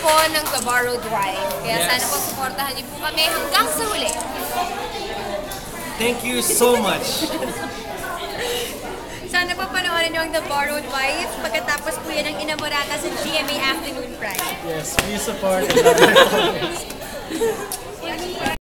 po ng The Borrowed Wife. Kaya sana po supportahan niyo po kami hanggang sa huli. Thank you so much. Sana po panoorin niyo ang The Borrowed Wife pagkatapos po yan ang Inamorata sa GMA Afternoon Prime. Yes, please support.